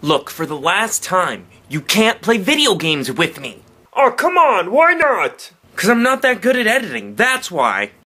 Look, for the last time, you can't play video games with me. Oh, come on, why not? 'Cause I'm not that good at editing, that's why.